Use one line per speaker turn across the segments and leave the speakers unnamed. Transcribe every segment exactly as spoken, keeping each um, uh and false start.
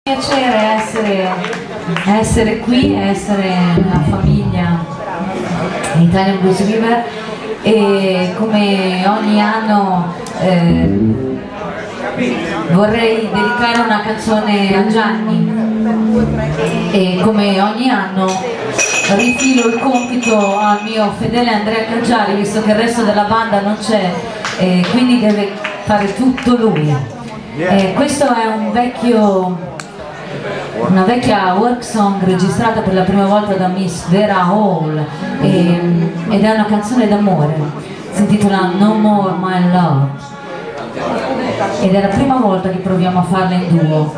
Piacere essere, essere qui, essere nella famiglia Italian Blues River, e come ogni anno eh, vorrei dedicare una canzone a Gianni, e come ogni anno rifilo il compito al mio fedele Andrea Caggiari, visto che il resto della banda non c'è, eh, quindi deve fare tutto lui. Eh, questo è un vecchio una vecchia work song registrata per la prima volta da Miss Vera Hall, e, ed è una canzone d'amore, si intitola No More My Love, ed è la prima volta che proviamo a farla in duo,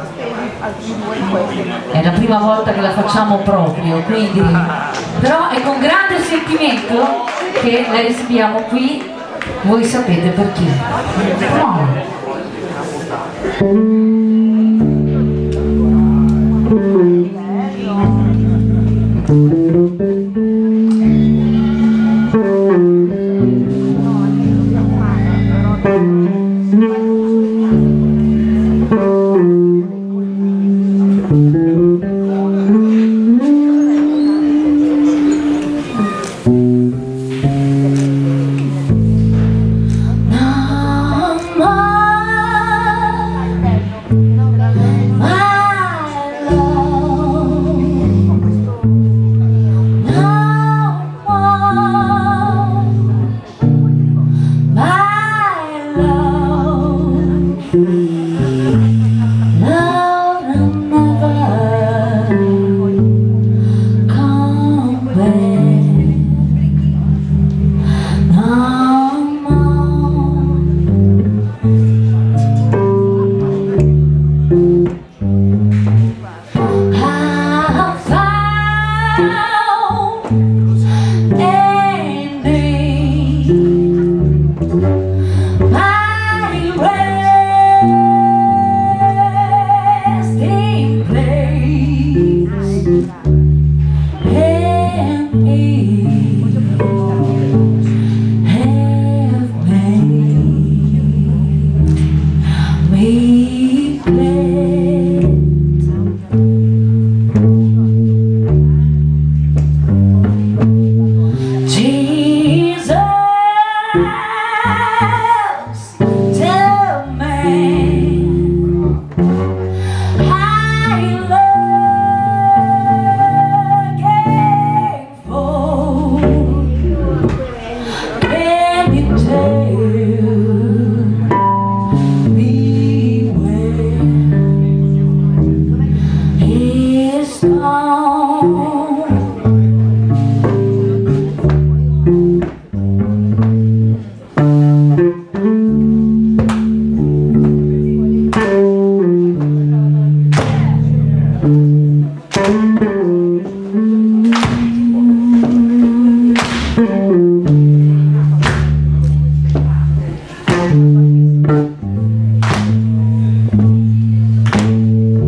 è la prima volta che la facciamo proprio, quindi però è con grande sentimento che la esibiamo qui, voi sapete perché. No.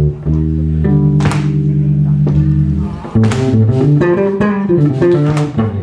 Thank you.